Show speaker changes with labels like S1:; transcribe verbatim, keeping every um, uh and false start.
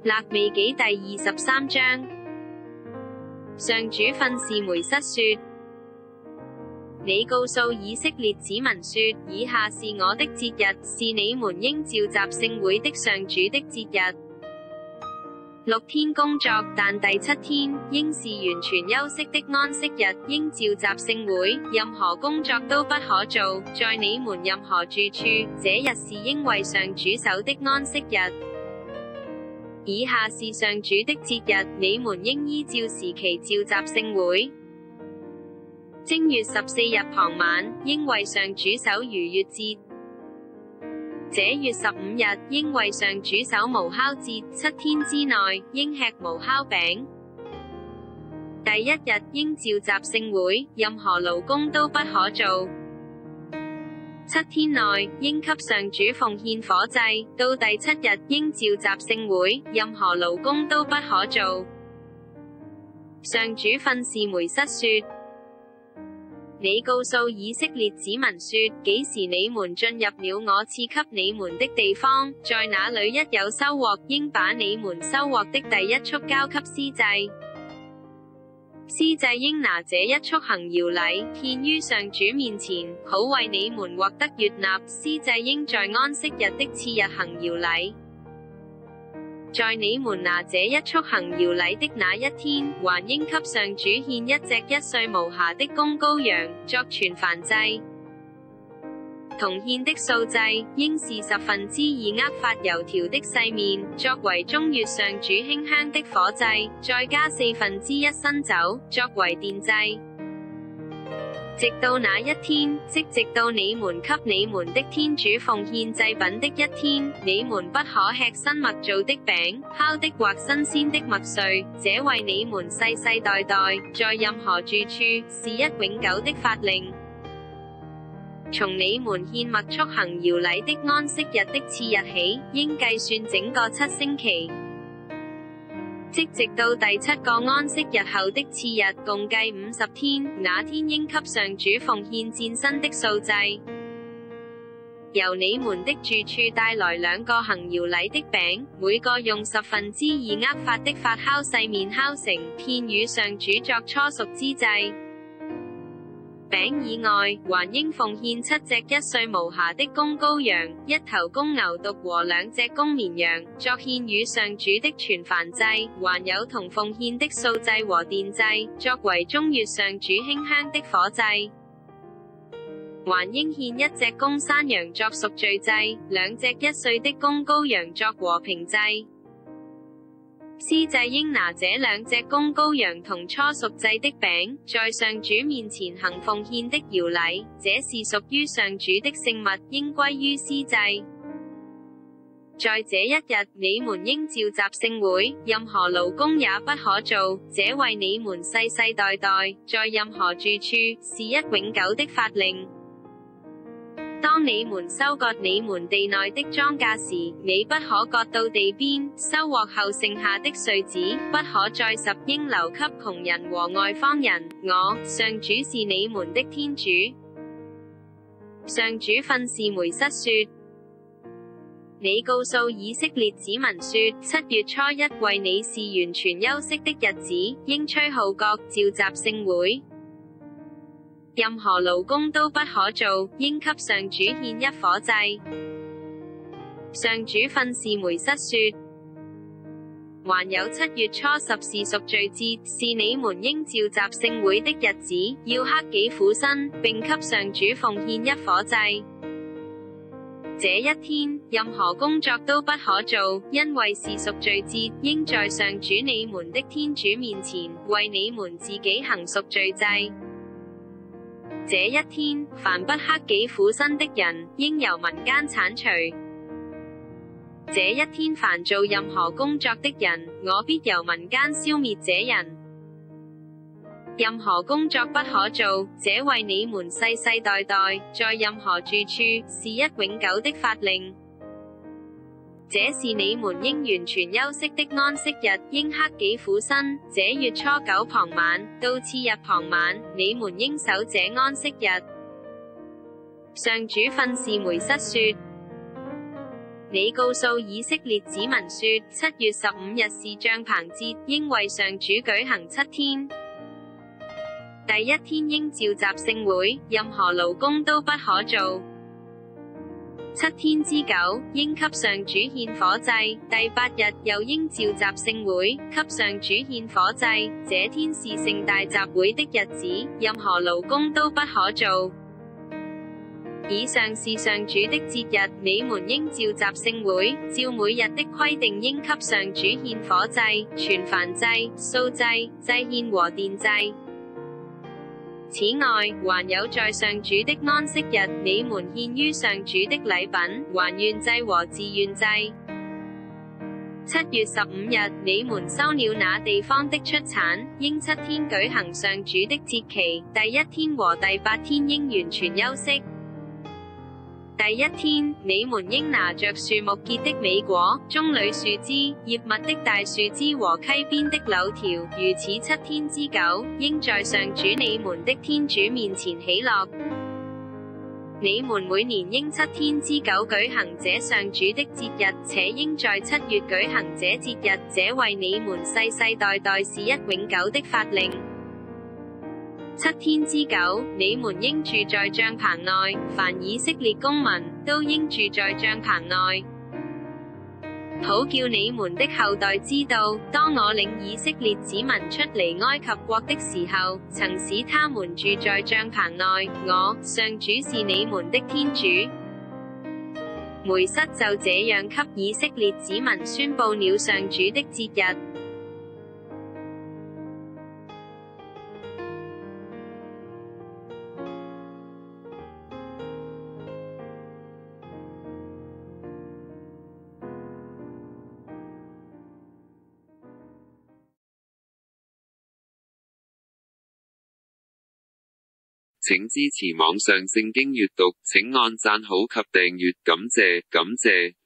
S1: 肋未紀第二十三章。上主訓示梅瑟說：你告訴以色列子民說，以下是我的節日，是你們應召集聖會的上主的節日。六天工作，但第七天應是完全休息的安息日，應召集聖會，任何工作都不可做，在你們任何住處，這日是應為上主守的安息日。以下是上主的節日，你們應依照時期召集聖會。正月十四日傍晚，應為上主守逾越節。這月十五日，應為上主守無酵節，七天之內，應吃無酵餅。第一日，應召集聖會，任何勞工都不可做。七天內，應給上主奉獻火祭，到第七日，應召集聖會，任何勞工都不可做。上主訓示梅瑟說：你告訴以色列子民說，幾時你們進入了我賜給你們的地方，在那裏一有收穫，應把你們收穫的第一束交給司祭。司祭應拿這一束行搖禮，獻於上主面前，好為你們獲得悅納。司祭應在安息日的次日行搖禮。在你們拿這一束行搖禮的那一天，還應給上主獻一隻一歲無瑕的公羔羊，作全燔祭。同獻的素祭，應是十分之二厄法油條的細麵，作為中月上主馨香的火祭，再加四分之一新酒，作為奠祭。直到那一天，即直到你們給你們的天主奉獻祭品的一天，你們不可吃新麥做的餅、烤的或新鮮的麥穗，這為你們世世代代，在任何住處，是一永久的法令。從你們獻麥畜行搖禮的安息日的次日起，應計算整個七星期。即直到第七個安息日後的次日，共計五十天。那天應給上主奉獻戰牲的素祭。由你們的住處帶來兩個行搖禮的餅，每個用十分之二厄法的發酵細麵烤成，獻與上主作初熟之祭。餅以外，還應奉獻七隻一歲無瑕的公羔羊，一頭公牛犢和兩隻公綿羊，作獻與上主的全燔祭，還有同奉獻的素祭和奠祭，作為中月上主馨香的火祭。還應獻一隻公山羊作贖罪祭，兩隻一歲的公羔羊作和平祭。司祭應拿這兩隻公羔羊同初熟祭的餅，在上主面前行奉獻的搖禮，這是屬於上主的聖物，應歸於司祭。在這一日，你們應召集聖會，任何勞工也不可做，這為你們世世代代，在任何住處，是一永久的法令。當你們收割你們地內的莊稼時，你不可割到地邊，收穫後剩下的穗子，不可再拾，應留給窮人和外方人。我，上主是你們的天主。上主訓示梅瑟說：你告訴以色列子民說，七月初一為你是完全休息的日子，應吹號角，召集聖會。任何勞工都不可做，應給上主獻一火祭。上主訓示梅瑟說：還有七月初十是贖罪節，是你們應召集聖會的日子，要克己苦身，並給上主奉獻一火祭。這一天，任何工作都不可做，因為是贖罪節，應在上主你們的天主面前，為你們自己行贖罪祭。這一天，凡不克己苦身的人，應由民間剷除。這一天，凡做任何工作的人，我必由民間消滅這人。任何工作不可做，這為你們世世代代，在任何住處，是一永久的法令。這是你們應完全休息的安息日，應克己苦身。這月初九傍晚到次日傍晚，你們應守這安息日。上主訓示梅瑟說： 你告訴以色列子民說，七月十五日是帳棚節，應為上主舉行七天。第一天應召集聖會，任何勞工都不可做。七天之久，應給上主獻火祭。第八日又應召集聖會，給上主獻火祭。這天是盛大集會的日子，任何勞工都不可做。以上是上主的節日，你們應召集聖會，照每日的規定應給上主獻火祭、全燔祭、素祭、祭獻和奠祭。此外，還有在上主的安息日，你們獻於上主的禮品、還願祭和自願祭。七月十五日，你們收了那地方的出產，應七天舉行上主的節期，第一天和第八天應完全休息。第一天，你們應拿着樹木結的美果、棕櫚樹枝、葉密的大樹枝和溪邊的柳條，如此七天之久，應在上主你們的天主面前喜樂。你們每年應七天之久舉行這上主的節日，且應在七月舉行這節日，這為你們世世代代是一永久的法令。七天之久，你們應住在帳棚內，凡以色列公民都應住在帳棚內，好叫你們的後代知道，當我領以色列子民出離埃及國的時候，曾使他們住在帳棚內，我上主是你們的天主。梅瑟就這樣給以色列子民宣布了上主的節日。
S2: 請支持網上聖經閱讀，請按讚好及訂閱，感謝感謝。